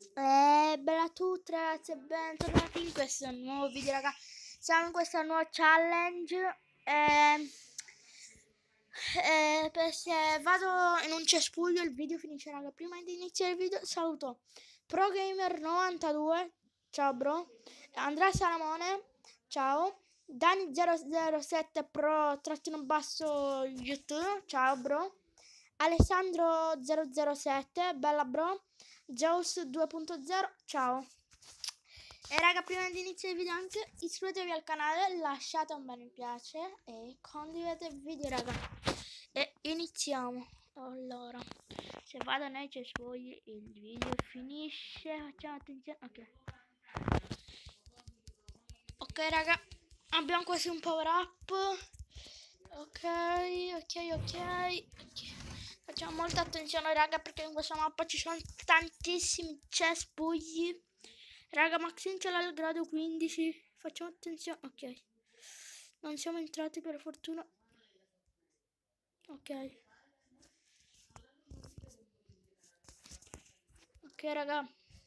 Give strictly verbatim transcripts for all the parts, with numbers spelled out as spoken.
Eh, bella a tutti ragazzi, bentornati in questo nuovo video raga. Siamo in questa nuova challenge eh, eh, se vado in un cespuglio il video finisce raga. Prima di iniziare il video saluto ProGamer novantadue, ciao bro, Andrea Salamone, ciao, Dani zero zero sette Pro trattino basso YouTube, ciao bro, Alessandro zero zero sette, bella bro, Zeus due punto zero, ciao. E raga, prima di iniziare il video anche iscrivetevi al canale, lasciate un bel mi piace e condividete il video raga. E iniziamo. Allora, se vado nei cespugli il video finisce, facciamo attenzione, ok. Ok raga, abbiamo quasi un power up. Ok, ok, ok, ok. Facciamo molta attenzione raga perché in questa mappa ci sono tantissimi cespugli. Raga, Maxine ce l'ha al grado quindici. Facciamo attenzione. Ok. Non siamo entrati per fortuna. Ok. Ok raga.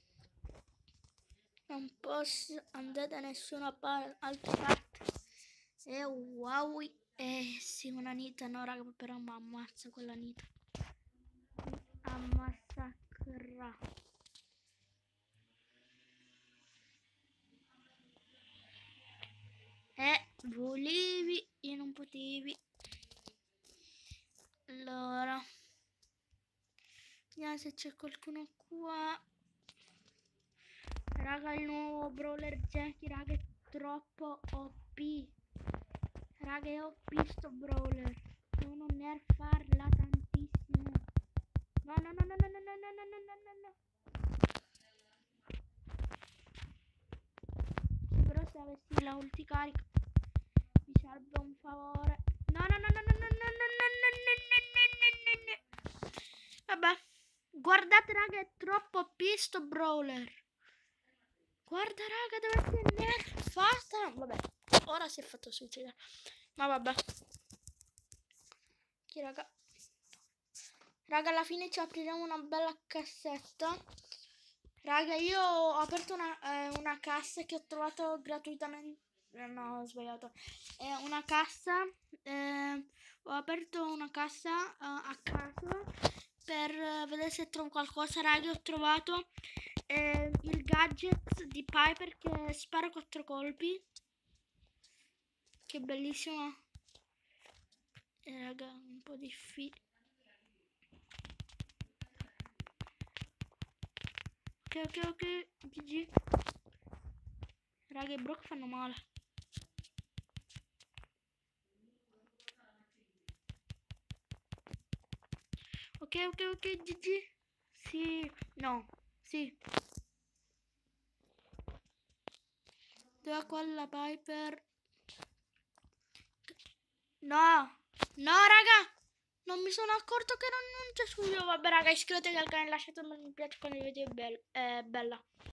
Non posso andare da nessuna par altra parte. E wow. Eh sì, una nita. No raga, però mi ammazza quella nita. Ammassacra. Eh, volevi e non potevi. Allora, vediamo se c'è qualcuno qua. Raga, il nuovo brawler Jackie, raga, è troppo O P. Raga, è O P sto brawler. Devono nerfarla tantissimo. No, no, no, no, no, no, no, no, no, no, no, no. Però se avessi la ulti carica mi serve un favore. No, no, no, no, no, no, no, no, no, no, no, no, no. Vabbè, guardate raga, è troppo O P sto brawler. Guarda raga, deve essere nerfata. Vabbè, ora si è fatto suicidare. Ma vabbè. Chi raga? Raga, alla fine ci apriremo una bella cassetta. Raga, io ho aperto una, eh, una cassa che ho trovato gratuitamente. No, ho sbagliato. È una cassa. Eh, ho aperto una cassa eh, a caso per eh, vedere se trovo qualcosa. Raga, ho trovato eh, il gadget di Piper che spara quattro colpi. Che bellissimo. Eh, raga, un po' difficile. Ok, ok, ok, G G. Raga, i Brock fanno male. Ok, ok, ok, G G. Sì, no, sì. Dove quella Piper? No, no, raga. Non mi sono accorto che non, non c'è su io. Vabbè, raga, iscrivetevi al canale, lasciate un mi piace con il video, è, be è bella.